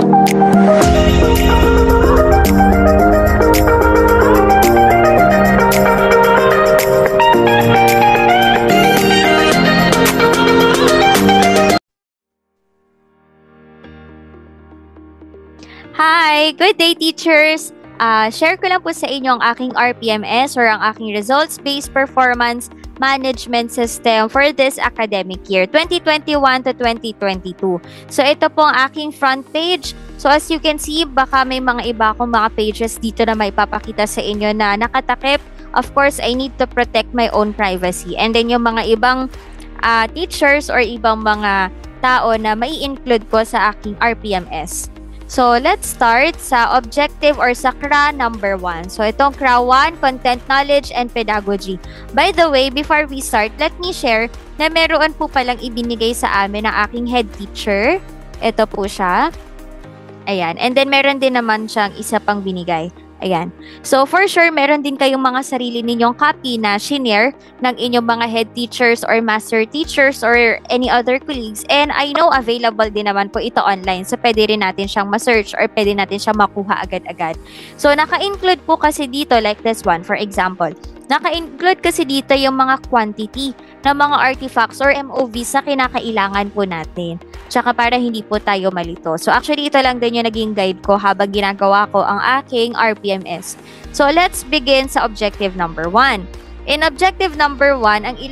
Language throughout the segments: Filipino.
Hi! Good day, teachers! Share ko lang po sa inyo ang aking RPMS or ang aking Results-Based Performance Management System for this academic year, 2021 to 2022. So, ito po ang aking front page. So, as you can see, baka may mga iba akong mga pages dito na may papakita sa inyo na nakatakip. Of course, I need to protect my own privacy. And then, yung mga ibang teachers or ibang mga tao na may include ko sa aking RPMS. So, let's start sa objective or sa CRA number 1. So, itong CRA 1, Content, Knowledge, and Pedagogy. By the way, before we start, let me share na meron po palang ibinigay sa amin ng aking head teacher. Ito po siya. Ayan. And then, meron din naman siyang isa pang binigay. Ayan. So, for sure, meron din kayong mga sarili ninyong copy na shinare ng inyong mga head teachers or master teachers or any other colleagues. And I know available din naman po ito online. So, pwede rin natin siyang ma-search or pwede natin siyang makuha agad-agad. So, naka-include po kasi dito like this one, for example. Naka-include kasi dito yung mga quantity ng mga artifacts or MOVs na kinakailangan po natin. Tsaka para hindi po tayo malito. So actually ito lang din yung naging guide ko habang ginagawa ko ang aking RPMS. So let's begin sa objective number 1. In objective number 1, ang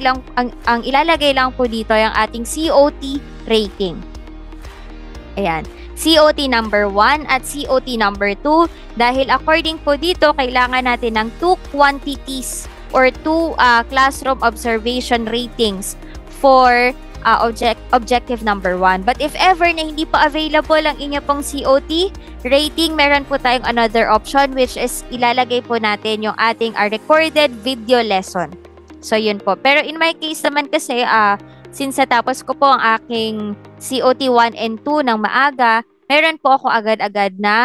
ilalagay lang po dito yung ating COT rating. Ayan. COT number 1 at COT number 2 dahil according po dito kailangan natin ng 2 quantities or 2 classroom observation ratings for objective number 1. But if ever na hindi pa available ang inyo pong COT rating, meron po tayong another option which is ilalagay po natin yung ating recorded video lesson. So yun po. Pero in my case naman kasi since natapos ko po ang aking COT 1 and 2 ng maaga, meron po ako agad-agad na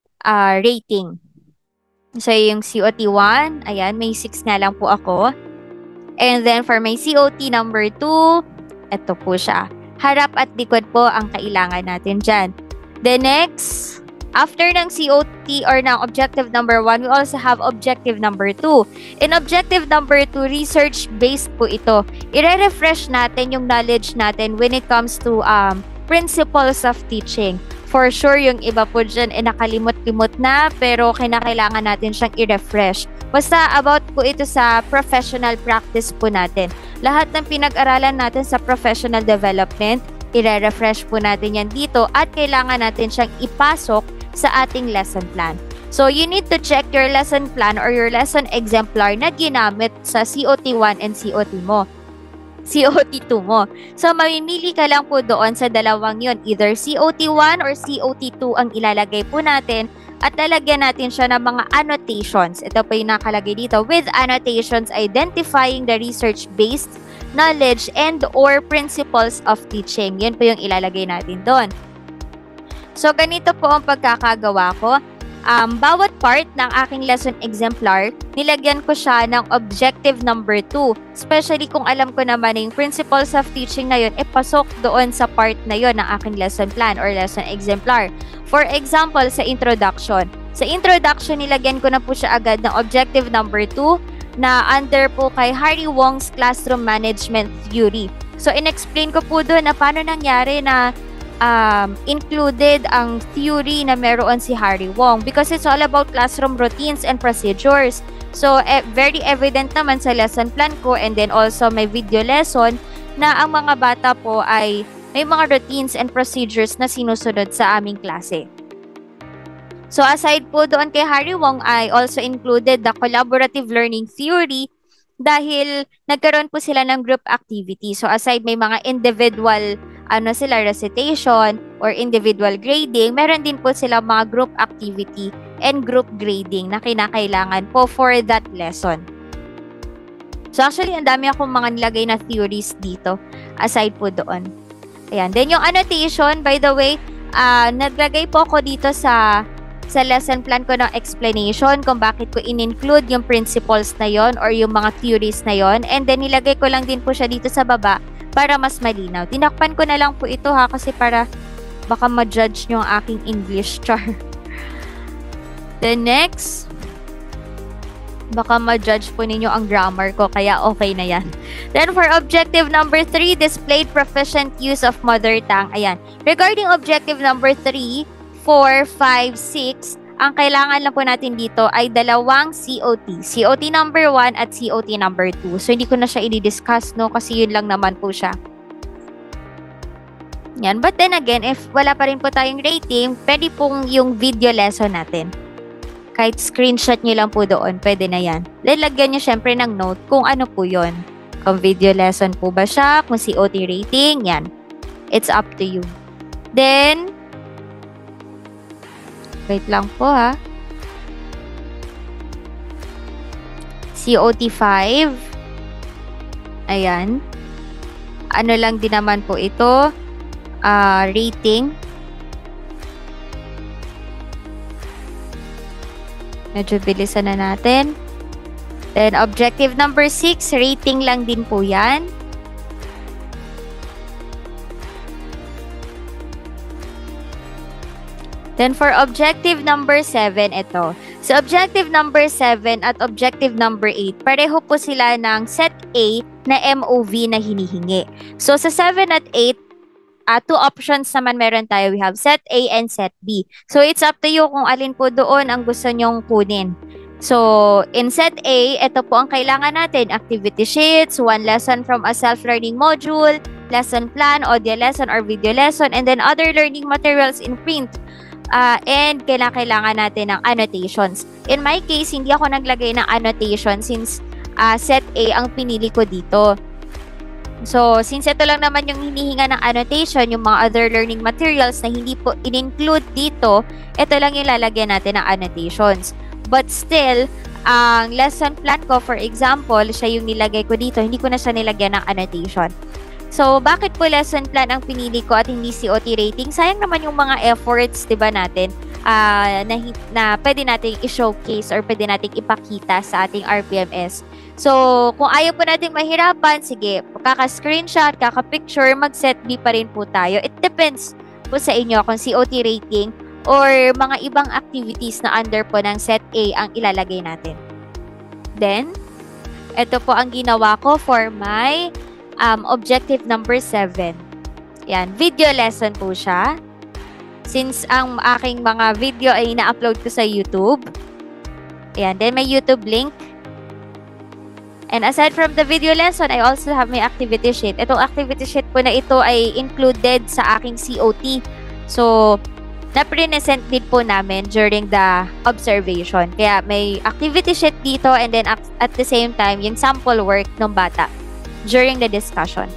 rating. So, yung COT 1, ayan, may 6 nga lang po ako. And then, for my COT number 2, ito po siya. Harap at likod po ang kailangan natin dyan. The next, after ng COT or ng objective number 1, we also have objective number 2. In objective number 2, research-based po ito. I-refresh natin yung knowledge natin when it comes to principles of teaching. For sure, yung iba po dyan nakalimot-limot na pero kinakailangan natin siyang i-refresh. Basta about po ito sa professional practice po natin. Lahat ng pinag-aralan natin sa professional development, i-refresh po natin yan dito at kailangan natin siyang ipasok sa ating lesson plan. So, you need to check your lesson plan or your lesson exemplar na ginamit sa COT 1 and COT mo. COT 2 mo. So, mamimili ka lang po doon sa dalawang yon. Either COT 1 or COT 2 ang ilalagay po natin at lalagyan natin siya ng mga annotations. Ito po yung nakalagay dito with annotations identifying the research-based knowledge and or principles of teaching. Yun po yung ilalagay natin doon. So, ganito po ang pagkakagawa ko. Bawat part ng aking lesson exemplar, nilagyan ko siya ng objective number 2. Especially kung alam ko naman yung principles of teaching na yun, pasok doon sa part na yun ng aking lesson plan or lesson exemplar. For example, sa introduction. Sa introduction, nilagyan ko na po siya agad ng objective number 2 na under po kay Harry Wong's Classroom Management Theory. So, in-explain ko po doon na paano nangyari na included ang theory na meron si Harry Wong because it's all about classroom routines and procedures. So, very evident naman sa lesson plan ko and then also may video lesson na ang mga bata po ay may mga routines and procedures na sinusunod sa aming klase. So, aside po doon kay Harry Wong, I also included the collaborative learning theory dahil nagkaroon po sila ng group activity. So, aside may mga individual recitation or individual grading, meron din po sila mga group activity and group grading na kinakailangan po for that lesson. So actually, ang dami akong mga nilagay na theories dito aside po doon. Ayan. Then yung annotation, by the way, naglagay po ako dito sa lesson plan ko ng explanation kung bakit ko in-include yung principles na yon or yung mga theories na yon. And then nilagay ko lang din po siya dito sa baba para mas malinaw. Tinakpan ko na lang po ito kasi para Baka ma-judge nyo ang aking English, char. Then next, baka ma-judge po ninyo ang grammar ko, kaya okay na yan. Then for objective number 3, displayed proficient use of mother tongue. Ayan. Regarding objective number 3, 4, 5, 6, ang kailangan lang po natin dito ay dalawang COT. COT number 1 at COT number 2. So, hindi ko na siya i-discuss, no? Kasi yun lang naman po siya. Yan. But then again, if wala pa rin po tayong rating, pwede pong yung video lesson natin. Kahit screenshot nyo lang po doon, pwede na yan. Then, lagyan nyo syempre ng note kung ano po yun. Kung video lesson po ba siya, kung COT rating, yan. It's up to you. Then, wait lang po ha. COT 5. Ayan. Ano lang din naman po ito. Rating. Medyo bilisan na natin. Then, objective number 6, rating lang din po yan. Then, for objective number 7, ito. So, objective number 7 at objective number 8, pareho po sila ng set A na MOV na hinihingi. So, sa 7 at 8, two options naman meron tayo. We have set A and set B. So, it's up to you kung alin po doon ang gusto nyong kunin. So, in set A, ito po ang kailangan natin. Activity sheets, 1 lesson from a self-learning module, lesson plan, audio lesson or video lesson, and then other learning materials in print. And kailangan natin ng annotations. In my case, hindi ako naglagay ng annotation since set A ang pinili ko dito. So, since ito lang naman yung hinihinga ng annotation, yung mga other learning materials na hindi po in-include dito, ito lang yung lalagyan natin ng annotations. But still, ang lesson plan ko, for example, siya yung nilagay ko dito, hindi ko na siya nilagyan ng annotation. So, bakit po lesson plan ang pinili ko at hindi COT rating? Sayang naman yung mga efforts, diba natin, na pwede nating i-showcase or pwede nating ipakita sa ating RPMS. So, kung ayaw po nating mahirapan, sige, kaka-screenshot, kaka-picture, mag-set B pa rin po tayo. It depends po sa inyo kung COT rating or mga ibang activities na under po ng set A ang ilalagay natin. Then, ito po ang ginawa ko for my objective number 7. Yan, video lesson po siya. Since ang aking mga video ay na-upload ko sa YouTube. Yan, then may YouTube link. And aside from the video lesson, I also have my activity sheet. Itong activity sheet po na ito ay included sa aking COT. So, na-present din po namin during the observation. Kaya may activity sheet dito and then at the same time, yung sample work ng bata during the discussion.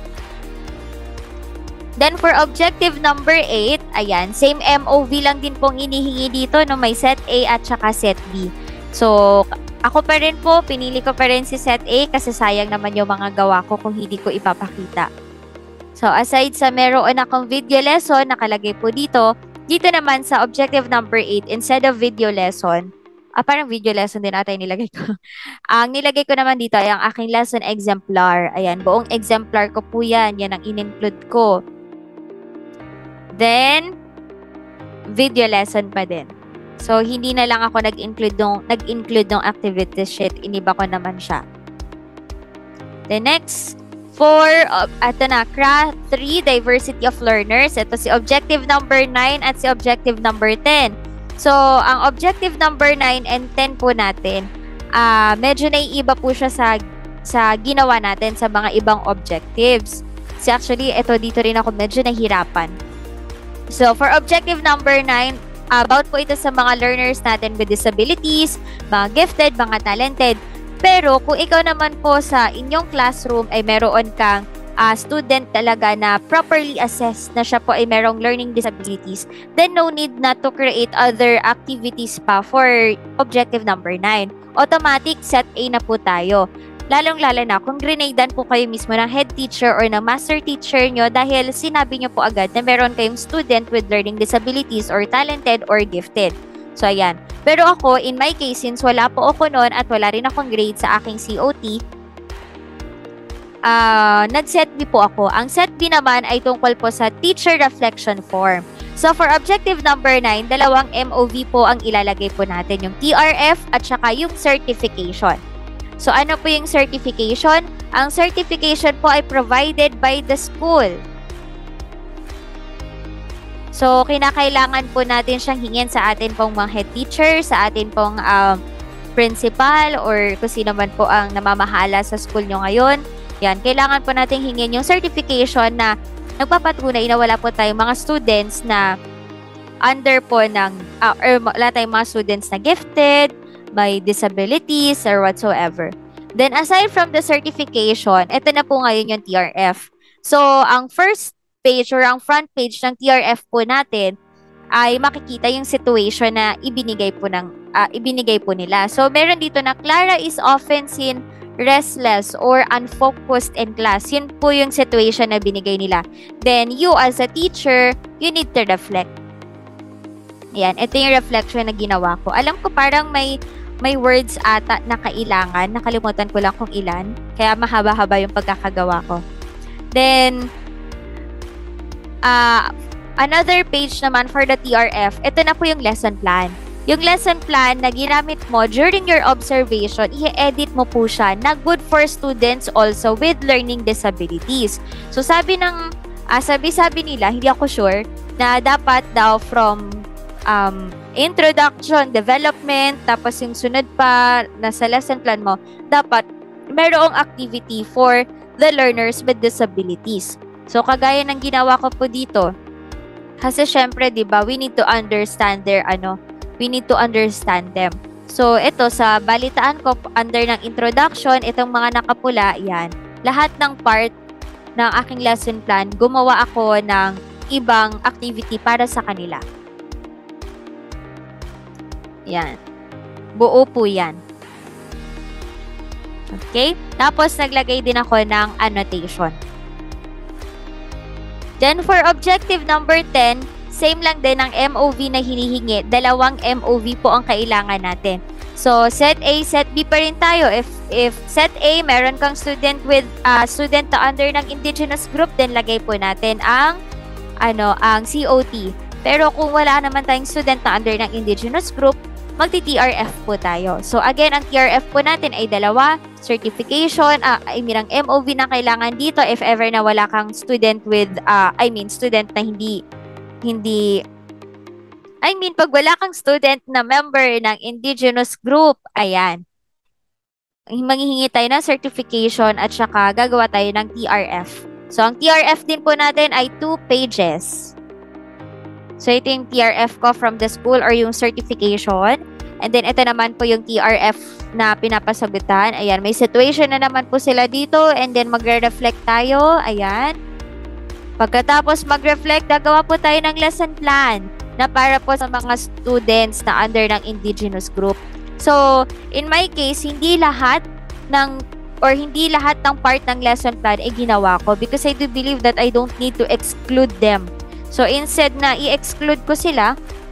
Then for objective number 8, ayan, same MOV lang din pong inihingi dito no, may set A at saka set B. So, ako pa rin po, pinili ko pa rin si set A kasi sayang naman yung mga gawa ko kung hindi ko ipapakita. So, aside sa meron akong video lesson, nakalagay po dito naman sa objective number 8, instead of video lesson, parang video lesson din ata yung nilagay ko. Ang nilagay ko naman dito ay ang aking lesson exemplar. Ayan, buong exemplar ko po yan. Yan ang in-include ko. Then, video lesson pa din. So, hindi na lang ako nag-include ng activity sheet. Iniba ko naman siya. The next, for, ito na, CRA 3, Diversity of Learners. Ito si objective number 9 at si objective number 10. So, ang objective number 9 and 10 po natin, medyo naiiba po siya sa ginawa natin sa mga ibang objectives. So, actually, ito dito rin ako medyo nahirapan. So, for objective number 9, about po ito sa mga learners natin with disabilities, mga gifted, mga talented. Pero kung ikaw naman po sa inyong classroom ay meron kang student talaga na properly assessed na siya po ay merong learning disabilities, then no need na to create other activities pa for objective number 9. Automatic set A na po tayo. Lalong-lalo na kung grenadean po kayo mismo ng head teacher or ng master teacher nyo dahil sinabi nyo po agad na meron kayong student with learning disabilities or talented or gifted. So, ayan. Pero ako, in my case, since wala po ako noon at wala rin akong grade sa aking COT, nag-set B po ako. Ang set B naman ay tungkol po sa teacher reflection form. So for objective number 9, dalawang MOV po ang ilalagay po natin, yung TRF at saka yung certification. So ano po yung certification? Ang certification po ay provided by the school. So kinakailangan po natin siyang hingin sa atin pong mga head teacher, sa atin pong principal, or kung sino man po ang namamahala sa school nyo ngayon. Yan, kailangan po natin hingin yung certification na nagpapatunay na wala po tayong mga students na under po ng, or wala tayong mga students na gifted, may disabilities, or whatsoever. Then, aside from the certification, ito na po ngayon yung TRF. So, ang first page or ang front page ng TRF po natin ay makikita yung situation na ibinigay po nila. So, meron dito na Clara is often seen restless or unfocused in class. Yun po yung situation na binigay nila. Then, you as a teacher, you need to reflect. Ayan, ito yung reflection na ginawa ko. Alam ko parang may words ata na kailangan. Nakalimutan ko lang kung ilan. Kaya mahaba-haba yung pagkakagawa ko. Then, another page naman for the TRF, ito na po yung lesson plan. Yung lesson plan na ginamit mo during your observation, i-edit mo po siya na good for students also with learning disabilities. So sabi nila, hindi ako sure, na dapat daw from introduction, development, tapos yung sunod pa na sa lesson plan mo, dapat mayroong activity for the learners with disabilities. So kagaya ng ginawa ko po dito, kasi syempre, 'di ba, we need to understand we need to understand them. So, ito sa balitaan ko, under ng introduction, itong mga nakapula, yan. Lahat ng part ng aking lesson plan, gumawa ako ng ibang activity para sa kanila. Yan. Buo po yan. Okay? Tapos, naglagay din ako ng annotation. Then, for objective number 10, same lang din ang MOV na hinihingi. Dalawang MOV po ang kailangan natin. So, set A, set B pa rin tayo. If set A, meron kang student with student na under ng indigenous group, then lagay po natin ang COT. Pero kung wala naman tayong student na under ng indigenous group, magti-TRF po tayo. So, again, ang TRF po natin ay dalawa. Certification, ang MOV na kailangan dito if ever na wala kang student with, student na pag wala kang student na member ng indigenous group, ayan. Manghihingi tayo ng certification at saka gagawa tayo ng TRF. So, ang TRF din po natin ay 2 pages. So, ito yung TRF ko from the school or yung certification. And then, ito naman po yung TRF na pinapasagutan. Ayan, may situation na naman po sila dito. And then, magre-reflect tayo. Ayan. Pagkatapos mag-reflect, gagawa po tayo ng lesson plan na para po sa mga students na under ng indigenous group. So, in my case, hindi lahat ng part ng lesson plan ay ginawa ko because I do believe that I don't need to exclude them. So, instead na i-exclude ko sila,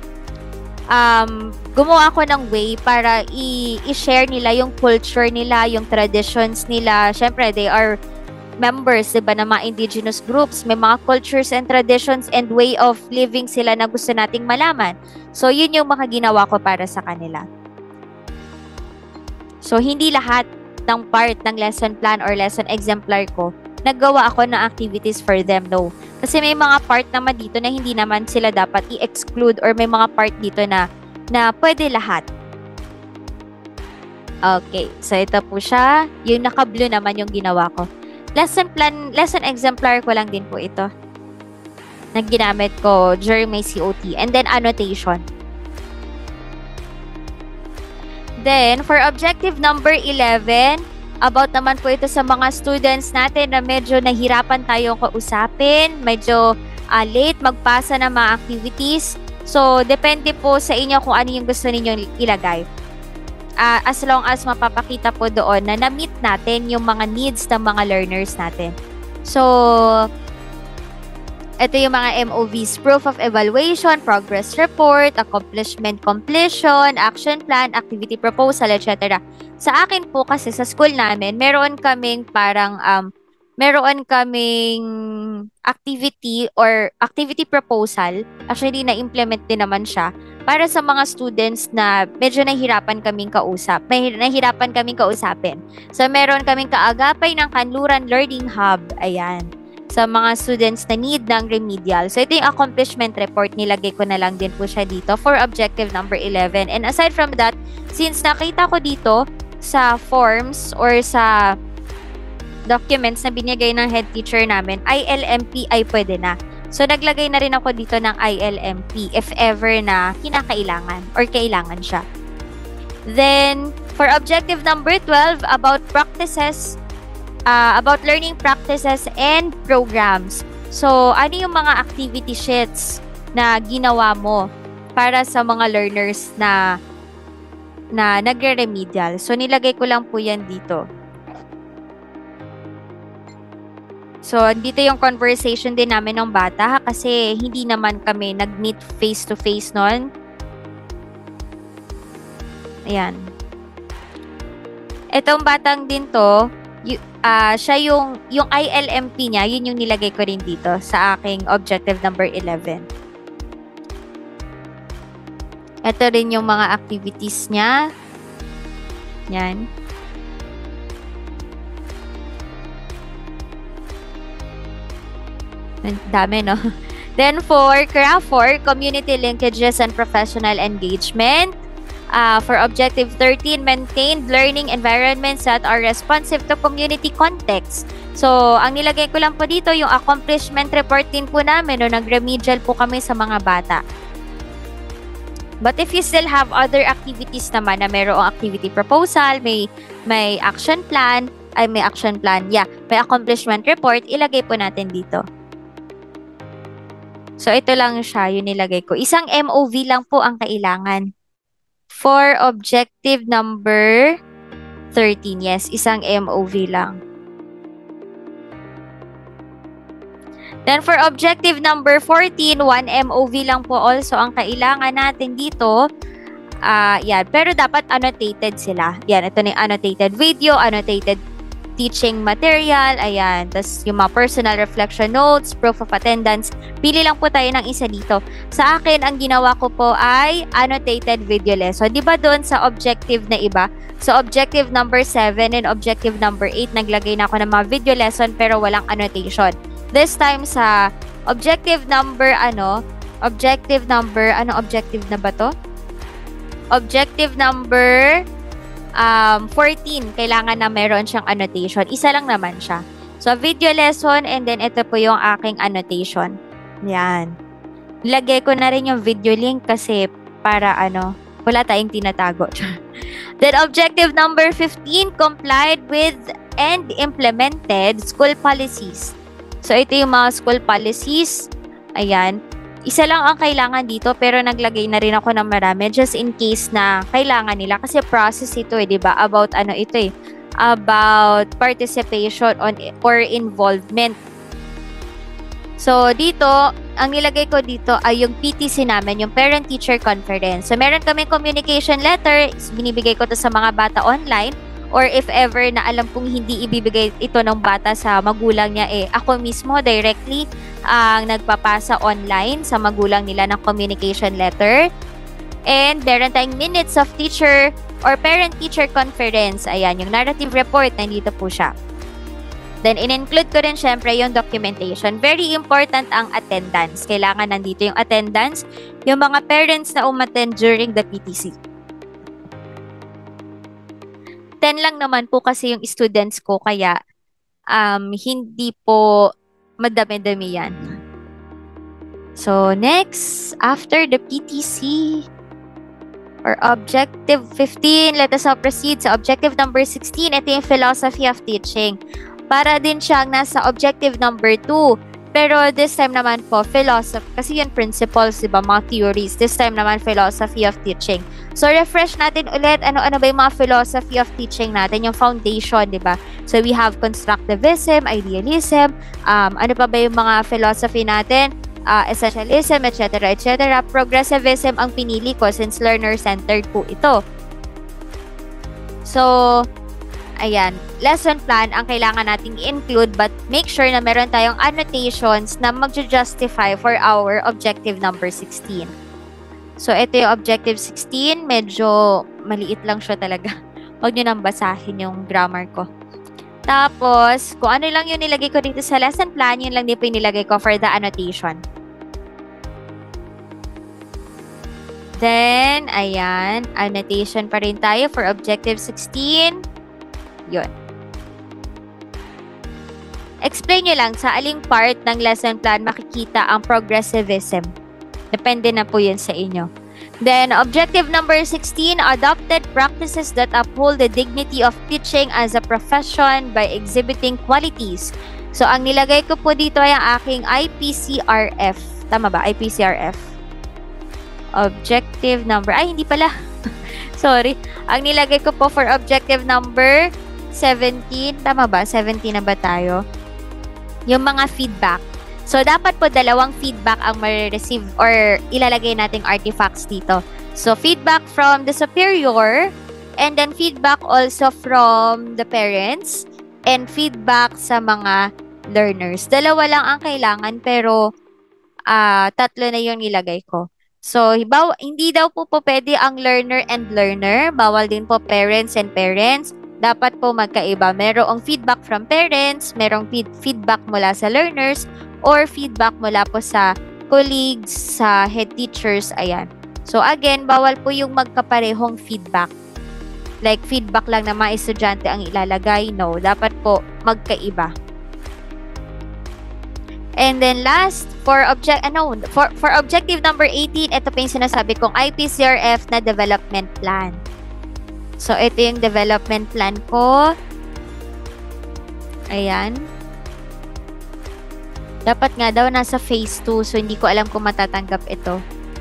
gumawa ako ng way para i-share nila yung culture nila, yung traditions nila. Siyempre, they are members, diba, ng mga indigenous groups. May mga cultures and traditions and way of living sila na gusto nating malaman. So, yun yung mga ginawa ko para sa kanila. So, hindi lahat ng part ng lesson plan or lesson exemplar ko, naggawa ako ng activities for them, no. Kasi may mga part naman dito na hindi naman sila dapat i-exclude or may mga part dito na pwede lahat. Okay, so ito po siya. Yung naka-blue naman yung ginawa ko. Lesson exemplar ko lang din po ito. Na ginamit ko during my COT. And then, annotation. Then, for objective number 11, about naman po ito sa mga students natin na medyo nahirapan tayong kausapin, medyo late magpasa ng mga activities. So, depende po sa inyo kung ano yung gusto ninyong ilagay. As long as mapapakita po doon na na-meet natin yung mga needs ng mga learners natin. So, ito yung mga MOVs: proof of evaluation, progress report, accomplishment completion, action plan, activity proposal, etc. Sa akin po kasi sa school namin, meron kaming parang meron kaming activity or activity proposal. Actually, na-implement din naman siya para sa mga students na medyo nahihirapan kaming kausap. Nahihirapan kaming kausapin. So, meron kaming kaagapay ng Kanluran Learning Hub. Ayan. Sa mga students na need ng remedial. So, ito yung accomplishment report. Nilagay ko na lang din po siya dito for objective number 11. And aside from that, since nakita ko dito sa forms or sa documents na binigay ng head teacher namin, ILMP ay pwede na. So, naglagay na rin ako dito ng ILMP if ever na kinakailangan or kailangan siya. Then, for objective number 12, about learning practices and programs. So, ano yung mga activity sheets na ginawa mo para sa mga learners na nagre-remedial? So, nilagay ko lang po yan dito. So, dito yung conversation din namin ng bata kasi hindi naman kami nag-meet face-to-face noon. Ayan. Itong batang din to, siya yung ILMP niya, yun yung nilagay ko rin dito sa aking objective number 11. Ito rin yung mga activities niya. Yan. Dami, no? Then for craft 4, community linkages and professional engagement. For objective 13, maintained learning environments that are responsive to community context. So, ang nilagay ko lang po dito, yung accomplishment report din po namin, no, nag-remedial po kami sa mga bata. But if you still have other activities naman na mayroong activity proposal, may action plan, may accomplishment report, ilagay po natin dito. So, ito lang siya, yung nilagay ko. Isang MOV lang po ang kailangan. For objective number 13, yes, isang MOV lang. Then, for objective number 14, 1 MOV lang po also ang kailangan natin dito. Yan. Pero dapat annotated sila. Yan, ito na yung annotated video, annotated teaching material, ayan. Tapos yung mga personal reflection notes, proof of attendance. Pili lang po tayo ng isa dito. Sa akin, ang ginawa ko po ay annotated video lesson. Di ba doon sa objective na iba? So, objective number 7 and objective number 8, naglagay na ako ng mga video lesson pero walang annotation. This time sa objective number, objective na ba to? Objective number 14, kailangan na meron siyang annotation. Isa lang naman siya. So, video lesson and then ito po yung aking annotation. Yan. Lagay ko na rin yung video link kasi para wala tayong tinatago. Then, objective number 15, complied with and implemented school policies. So, ito yung mga school policies. Ayan. Isa lang ang kailangan dito pero naglagay na rin ako ng marami just in case na kailangan nila kasi process ito di ba? About about participation or involvement. So dito, ang nilagay ko dito ay yung PTC namin, yung Parent Teacher Conference. So meron kami communication letter, binibigay ko to sa mga bata online. Or if ever na alam kong hindi ibibigay ito ng bata sa magulang niya, ako mismo directly ang nagpapasa online sa magulang nila ng communication letter. And meron tayong minutes of teacher or parent-teacher conference. Ayan, yung narrative report, nandito po siya. Then, in-include ko rin syempre yung documentation. Very important ang attendance. Kailangan nandito yung attendance, yung mga parents na umattend during the PTC. 10 lang naman po kasi yung students ko, kaya hindi po madami-dami yan. So, next, after the PTC or objective 15, let us now proceed sa objective number 16. Ito yung philosophy of teaching. Para din siyang nasa objective number 2. Pero this time naman po, philosophy, kasi yun principles, diba, mga theories. This time naman, philosophy of teaching. So, refresh natin ulit, ano-ano ba yung mga philosophy of teaching natin, yung foundation, diba? So, we have constructivism, idealism, ano pa ba yung mga philosophy natin? Essentialism, etc., etc. Progressivism ang pinili ko since learner-centered po ito. So, ayan, lesson plan ang kailangan nating include, but make sure na meron tayong annotations na mag-justify for our objective number 16. So, ito yung objective 16. Medyo maliit lang siya talaga. Huwag nyo nang basahin yung grammar ko. Tapos, kung ano lang yung nilagay ko dito sa lesson plan, yun lang din po yung nilagay ko for the annotation. Then, ayan, annotation pa rin tayo for objective 16. Yun. Explain nyo lang sa aling part ng lesson plan makikita ang progressivism. Depende na po yun sa inyo. Then, objective number 16, adopted practices that uphold the dignity of teaching as a profession by exhibiting qualities. So, ang nilagay ko po dito ay ang aking IPCRF. Tama ba? IPCRF. Objective number, ay hindi pala. Sorry. Ang nilagay ko po for objective number 17. Tama ba? 17 na ba tayo? Yung mga feedback. So, dapat po dalawang feedback ang ma-receive or ilalagay nating artifacts dito. So, feedback from the superior and then feedback also from the parents and feedback sa mga learners. Dalawa lang ang kailangan pero tatlo na yung nilagay ko. So, hindi daw po pwede ang learner and learner. Bawal din po parents and parents. Dapat po magkaiba. Merong feedback from parents, merong feedback mula sa learners, or feedback mula po sa colleagues, sa head teachers. Ayan. So, again, bawal po yung magkaparehong feedback. Like, feedback lang na mga estudyante ang ilalagay. No, dapat po magkaiba. And then last, for objective number 18, ito pa yung sinasabi kong IPCRF na development plan. So, ito yung development plan ko. Ayan. Dapat nga daw nasa phase 2, so hindi ko alam kung matatanggap ito.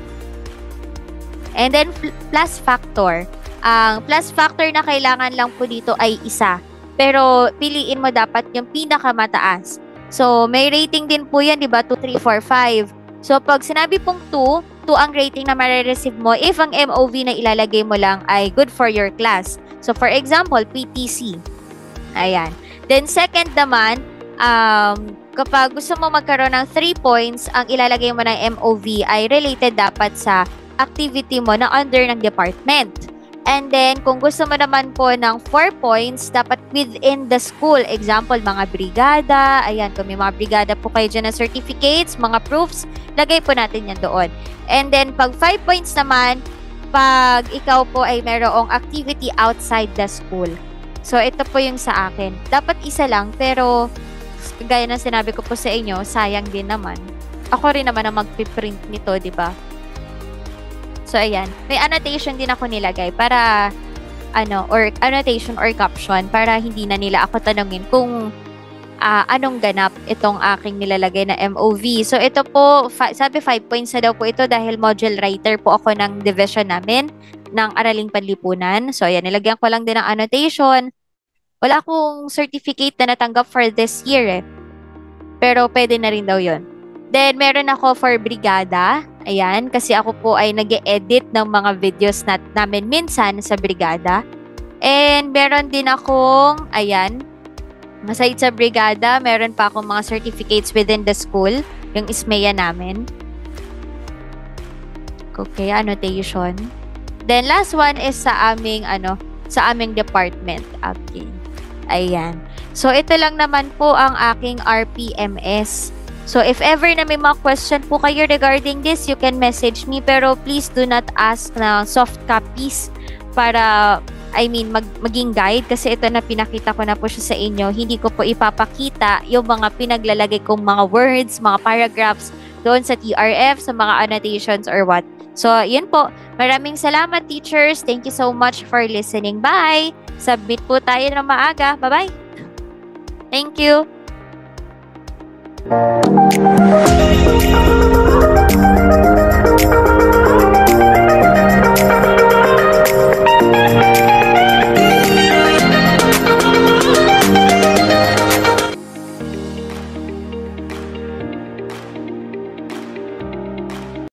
And then, plus factor. Ang plus factor na kailangan lang po dito ay isa. Pero, piliin mo dapat yung pinakamataas. So, may rating din po yan, di ba? 2, 3, 4, 5. So, pag sinabi pong 2 ang rating na marireceive mo if ang MOV na ilalagay mo lang ay good for your class. So, for example, PTC. Ayan. Then, second naman, kapag gusto mo magkaroon ng 3 points, ang ilalagay mo ng MOV ay related dapat sa activity mo na under ng department. And then, kung gusto mo naman po ng 4 points, dapat within the school. Example, mga brigada. Ayan, kung may mga brigada po kayo dyan na certificates, mga proofs, lagay po natin yan doon. And then, pag 5 points naman, pag ikaw po ay mayroong activity outside the school. So, ito po yung sa akin. Dapat isa lang, pero gaya ng sinabi ko po sa inyo, sayang din naman. Ako rin naman ang magpiprint nito, di ba? So, ayan. May annotation din ako nilagay para, or annotation or caption para hindi na nila ako tanungin kung anong ganap itong aking nilalagay na MOV. So, ito po, sabi 5 points na daw po ito dahil module writer po ako ng division namin ng Araling Panlipunan. So, ayan, nilagyan ko lang din ng annotation. Wala akong certificate na natanggap for this year pero pwede na rin daw yun. Then, meron ako for brigada. Ayan, kasi ako po ay nag-e-edit ng mga videos namin minsan sa brigada. And meron din akong, ayan, aside sa brigada, meron pa akong mga certificates within the school, yung ISMEA namin. Okay, annotation. Then last one is sa aming, sa aming department. Okay. Ayan. So, ito lang naman po ang aking RPMS. So, if ever na may mga question po kayo regarding this, you can message me. Pero please do not ask na soft copies para, maging guide. Kasi ito na pinakita ko na po siya sa inyo. Hindi ko po ipapakita yung mga pinaglalagay kong mga words, mga paragraphs doon sa TRF, sa mga annotations or what. So, yun po. Maraming salamat, teachers. Thank you so much for listening. Bye! Submit po tayo ng maaga. Bye-bye! Thank you! Thank you.